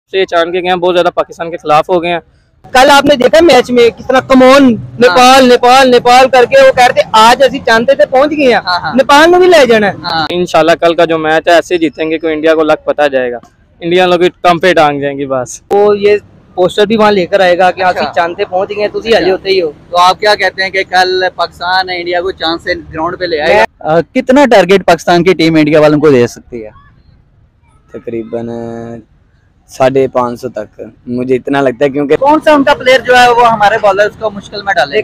से चांद के गए हैं, बहुत ज्यादा पाकिस्तान के खिलाफ हो गए हैं। कल आपने देखा मैच में कितना कमोन नेपाल नेपाल नेपाल करके वो कह रहे थे आज असी चाहते थे पहुंच गए हैं, नेपाल में भी ले जाना है। इंशाल्लाह कल का जो मैच है ऐसे जीतेंगे कि इंडिया को लग पता जाएगा, इंडिया लोग कम पे टांग जाएंगी बस। वो ये पोस्टर भी वहाँ लेकर आएगा कि असी चांद पहुंच गए, तुम हले होते ही हो। तो आप क्या कहते हैं कि कल पाकिस्तान इंडिया को चांस से ग्राउंड पे ले आएगा? कितना टारगेट पाकिस्तान की टीम इंडिया वालों को दे सकती है? तकरीबन 550 तक मुझे इतना लगता है, क्योंकि कौन सा उनका प्लेयर जो है वो हमारे बॉलर्स को मुश्किल में डाले?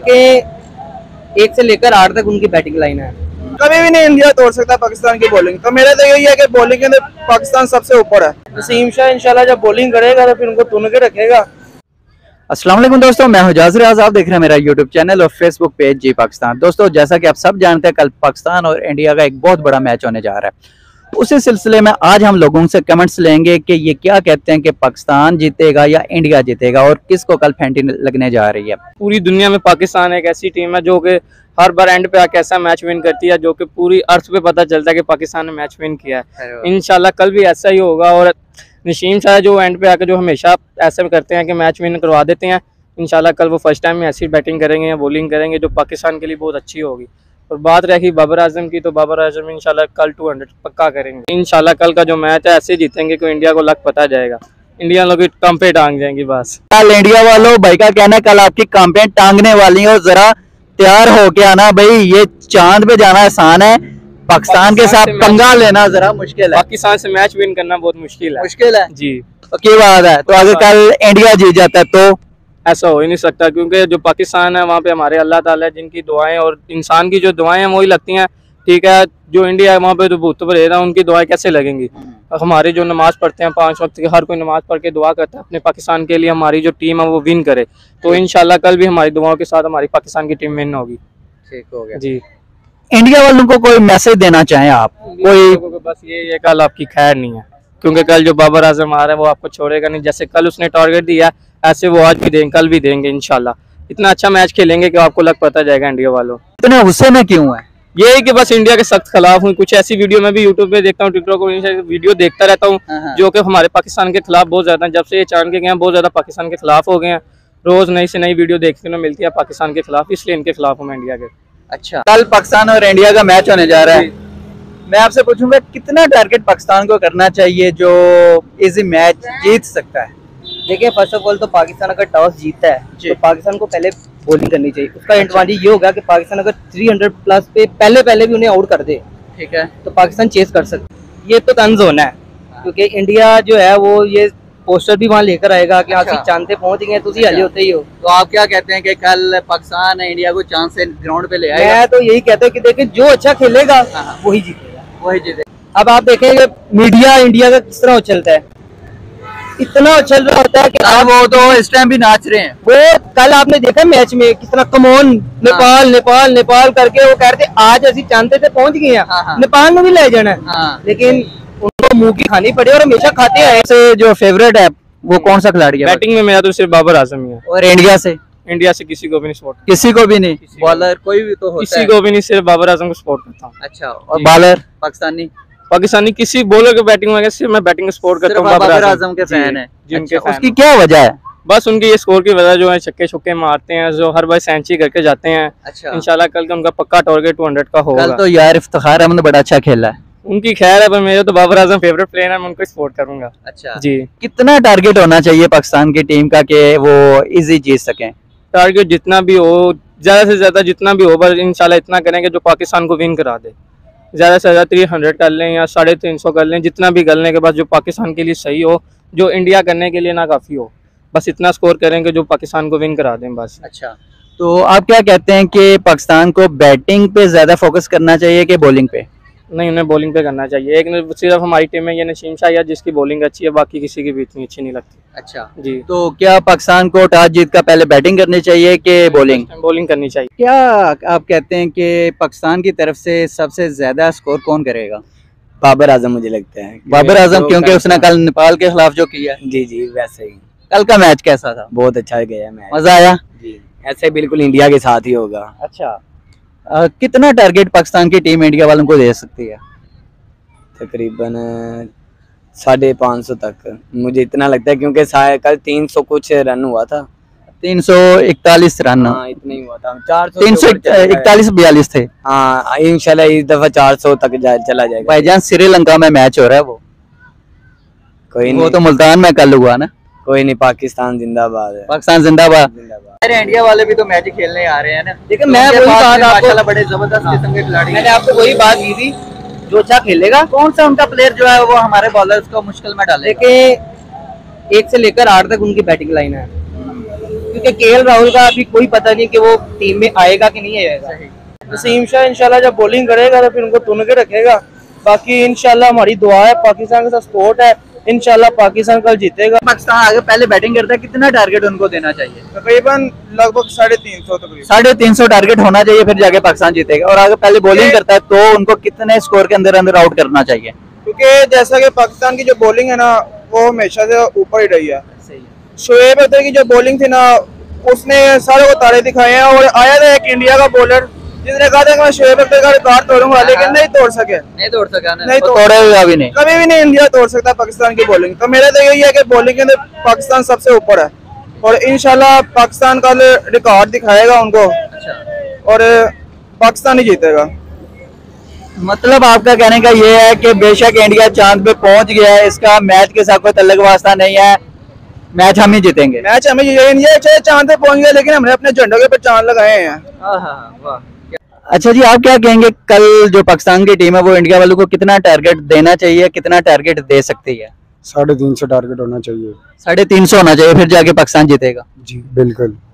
देखिए 1 से लेकर 8 तक उनकी बैटिंग लाइन है। कभी भी नहीं इंडिया तोड़ सकता पाकिस्तान की बॉलिंग। तो मेरा तो यही है कि बॉलिंग के अंदर पाकिस्तान सबसे ऊपर है। नसीम शाह इंशाल्लाह जब बॉलिंग करेगा तो फिर उनको तुन के रखेगा। अस्सलाम वालेकुम दोस्तों, मैं हूं जाज़िर आज़। आप देख रहे हैं मेरा यूट्यूब चैनल और फेसबुक पेज जी पाकिस्तान। दोस्तों जैसा कि आप सब जानते हैं, कल पाकिस्तान और इंडिया का एक बहुत बड़ा मैच होने जा रहा है। उसी सिलसिले में आज हम लोगों से कमेंट्स लेंगे कि ये क्या कहते हैं कि पाकिस्तान जीतेगा या इंडिया जीतेगा और किसको कल फेंटी लगने जा रही है। पूरी दुनिया में पाकिस्तान एक ऐसी टीम है जो कि हर बार एंड पे आके ऐसा मैच विन करती है जो कि पूरी अर्थ पे पता चलता है कि पाकिस्तान ने मैच विन किया है। इंशाल्लाह कल भी ऐसा ही होगा। और नसीम शाह जो एंड पे आके जो हमेशा ऐसे करते हैं कि मैच विन करवा देते हैं, इंशाल्लाह कल वो फर्स्ट टाइम में ऐसी बैटिंग करेंगे या बॉलिंग करेंगे जो पाकिस्तान के लिए बहुत अच्छी होगी। और बात रही बाबर आजम की, तो बाबर आजम इंशाल्लाह कल 200 पक्का करेंगे। इंशाल्लाह कल का जो मैच है ऐसे जीतेंगे कि इंडिया को लग पता जाएगा, इंडिया लोग कम पे टांग जाएंगी बस। कल इंडिया वालों, भाई का कहना है कल आपकी कांपे टांगने वाली है और जरा तैयार होके आना भाई। ये चांद पे जाना आसान है, पाकिस्तान के साथ पंगा लेना जरा मुश्किल है। पाकिस्तान से मैच विन करना बहुत मुश्किल है जी। तो क्या बात है, तो अगर कल इंडिया जीत जाता है तो ऐसा हो ही नहीं सकता, क्योंकि जो पाकिस्तान है वहाँ पे हमारे अल्लाह ताला है जिनकी दुआएं और इंसान की जो दुआएं हैं वही लगती हैं। ठीक है, जो इंडिया है वहाँ पे तो भूत पर रह उनकी दुआएं कैसे लगेंगी? हमारे जो नमाज पढ़ते हैं 5 वक्त की, हर कोई नमाज पढ़ के दुआ करता है अपने पाकिस्तान के लिए, हमारी जो टीम है वो विन करे। तो इंशाल्लाह कल भी हमारी दुआओं के साथ हमारी पाकिस्तान की टीम विन होगी। ठीक हो गया जी। इंडिया वालों को कोई मैसेज देना चाहें आप? कोई बस ये कल आपकी खैर नहीं है, क्योंकि कल जो बाबर आजम आ रहा है वो आपको छोड़ेगा नहीं। जैसे कल उसने टारगेट दिया ऐसे वो आज भी देंगे, कल भी देंगे इंशाल्लाह। इतना अच्छा मैच खेलेंगे कि आपको लग पता जाएगा इंडिया वालों। इतने गुस्से में क्यों है? ये है कि बस इंडिया के सख्त खिलाफ हूँ। कुछ ऐसी वीडियो मैं भी यूट्यूब पे देखता हूँ, टिकटॉक पर वीडियो देखता रहता हूँ जो कि हमारे पाकिस्तान के खिलाफ बहुत ज्यादा, जब से ये चांद के गए हैं बहुत ज्यादा पाकिस्तान के खिलाफ हो गए हैं। रोज नई से नई वीडियो देखने को मिलती है पाकिस्तान के खिलाफ, इसलिए इनके खिलाफ हूँ मैं इंडिया के। अच्छा, कल पाकिस्तान और इंडिया का मैच होने जा रहा है। मैं आपसे पूछूंगा कितना टारगेट पाकिस्तान को करना चाहिए जो इसी मैच जीत सकता है? देखिए फर्स्ट ऑफ ऑल तो पाकिस्तान अगर टॉस जीतता है तो पाकिस्तान को पहले बॉलिंग करनी चाहिए। उसका एडवांटेज ये होगा कि पाकिस्तान अगर 300 प्लस पे पहले भी उन्हें आउट कर दे, ठीक है, तो पाकिस्तान चेस कर सकता है। ये तो तंज होना है, क्योंकि इंडिया जो है वो ये पोस्टर भी वहाँ लेकर आएगा कि असी चांद पहुंच गए, तुम हले होते ही हो। तो आप क्या कहते हैं कि कल पाकिस्तान इंडिया को चांस से ग्राउंड पे ले आएगा? मैं तो यही कहता हूँ कि देखिए जो अच्छा खेलेगा वही जीतेगा। अब आप देखेंगे मीडिया इंडिया का किस तरह उछलता है, इतना उछल रहा होता है कि अब वो तो इस टाइम भी नाच रहे हैं। वो कल आपने देखा मैच में कितना कमोन नेपाल नेपाल नेपाल करके वो कह रहे थे आज असी चाहते थे पहुंच गए हैं, नेपाल में भी ले जाना है। लेकिन उनको मुंह की खानी पड़ी और हमेशा खाते हैं। से जो फेवरेट है वो कौन सा खिलाड़ी है? बैटिंग में मेरा तो सिर्फ बाबर आजम ही है। और इंडिया से किसी को भी नहीं सपोर्ट, किसी को भी नहीं? बॉलर कोई भी तो होता है, किसी को भी नहीं, सिर्फ बाबर आजम को सपोर्ट करता हूँ। अच्छा, और बॉलर पाकिस्तानी किसी बॉलर के बैटिंग में सिर्फ मैं बैटिंग सपोर्ट करता हूँ। बाबर आजम के फैन है। जिनके उसकी क्या वजह है? बस उनकी ये स्कोर की वजह जो है, छक्के छक्के मारते हैं जो हर बार सेंचुरी करके जाते हैं। अच्छा, इंशाल्लाह कल का उनका पक्का टारगेट 200 का होगा। कल तो यार इफ्तिखार अहमद बड़ा अच्छा खेला है। उनकी खैर है, पर मेरे तो बाबर आजम फेवरेट प्लेयर है, मैं उनको सपोर्ट करूंगा। अच्छा जी। कितना टारगेट होना चाहिए पाकिस्तान की टीम का कि वो इजी जीत सकें? टारगेट जितना भी हो, ज्यादा से ज्यादा जितना भी हो, बस इंशाल्लाह इतना करेंगे जो पाकिस्तान को विन करा दे। ज्यादा से ज्यादा 300 कर लें या 350 कर लें, जितना भी करने के बाद जो पाकिस्तान के लिए सही हो, जो इंडिया करने के लिए ना काफी हो, बस इतना स्कोर करेंगे जो पाकिस्तान को विन करा दें बस। अच्छा, तो आप क्या कहते हैं कि पाकिस्तान को बैटिंग पे ज्यादा फोकस करना चाहिए कि बॉलिंग पे? नहीं, उन्हें बॉलिंग पे करना चाहिए। एक सिर्फ हमारी टीम में ये नसीम शाह जिसकी बॉलिंग अच्छी है, बाकी किसी की भी इतनी अच्छी नहीं लगती। अच्छा जी। तो क्या पाकिस्तान को टॉस जीत कर पहले बैटिंग करनी चाहिए कि बॉलिंग करनी चाहिए? क्या आप कहते हैं कि पाकिस्तान की तरफ से सबसे ज्यादा स्कोर कौन करेगा? बाबर आजम मुझे लगता है। बाबर आजम, क्योंकि उसने कल नेपाल के खिलाफ जो किया। जी वैसे ही। कल का मैच कैसा था? बहुत अच्छा गया मैच, मजा आया जी। ऐसे बिल्कुल इंडिया के साथ ही होगा। अच्छा, कितना टारगेट पाकिस्तान की टीम इंडिया वालों को दे सकती है? तकरीबन 550 तक मुझे इतना लगता है, क्योंकि कल 300 कुछ रन हुआ था। 341 रन। हाँ इतना ही हुआ था। 400 341-42 थे। हाँ इंशाल्लाह इस दफा 400 तक चला जाएगा। भाईजान श्रीलंका में मैच हो रहा है, वो कोई वो नहीं, तो मुल्तान में कल हुआ ना। कोई नहीं, पाकिस्तान जिंदाबाद है। पाकिस्तान जिंदाबाद। अरे इंडिया वाले भी तो मैच खेलने आ रहे हैं ना। लेकिन मैं वही बात आपको, माशाल्लाह बड़े जबरदस्त किस्म के खिलाड़ी हैं। मैंने आपको वही बात की थी, जो अच्छा खेलेगा। कौन सा उनका प्लेयर जो है वो हमारे बॉलर्स को मुश्किल में डालेगा? देखिए 1 से लेकर 8 तक उनकी बैटिंग लाइन है, क्योंकि केएल राहुल का अभी कोई पता नहीं कि वो टीम में आएगा कि नहीं आएगा। नसीम शाह इंशाल्लाह जब बॉलिंग करेगा तो फिर उनको तुन के रखेगा। बाकी इंशाल्लाह हमारी दुआ है, पाकिस्तान के साथ सपोर्ट है, इंशाल्लाह पाकिस्तान कल जीतेगा। पाकिस्तान आगे पहले बैटिंग करता है, कितना टारगेट उनको देना चाहिए? तकरीबन लगभग 350 तकरीबन 350 टारगेट होना चाहिए, फिर जाके पाकिस्तान जीतेगा। और अगर पहले बॉलिंग करता है तो उनको कितने स्कोर के अंदर अंदर आउट करना चाहिए? क्योंकि जैसा कि पाकिस्तान की जो बॉलिंग है ना वो हमेशा से ऊपर ही रही है। शोएब अख्तर की जो बॉलिंग थी ना उसने सारे को तारे दिखाए हैं, और आया था एक इंडिया का बॉलर जिसने कहा था कि मैं शोएब अख्तर का रिकॉर्ड तोड़ूंगा, लेकिन नहीं तोड़ सके। नहीं तोड़ सका ना। नहीं तोड़ेगा भी नहीं, कभी भी नहीं इंडिया तोड़ सकता पाकिस्तान की बॉलिंग। तो मेरा तो यही है कि बॉलिंग के अंदर पाकिस्तान सबसे ऊपर है, और इंशाल्लाह पाकिस्तान का रिकॉर्ड दिखाएगा उनको, और पाकिस्तान ही जीतेगा। मतलब आपका कहने का ये है कि बेशक इंडिया चांद पे पहुंच गया है, इसका मैच के साथ कोई तल्लुक वास्ता नहीं है, मैच हम ही जीतेंगे। मैच हमें इंडिया चाहे चांद पे पहुंच गया, लेकिन हमने अपने झंडों के ऊपर चांद लगाए हैं। वाह। अच्छा जी, आप क्या कहेंगे, कल जो पाकिस्तान की टीम है वो इंडिया वालों को कितना टारगेट देना चाहिए, कितना टारगेट दे सकती है? 350 टारगेट होना चाहिए। 350 होना चाहिए, फिर जाके पाकिस्तान जीतेगा। जी बिल्कुल।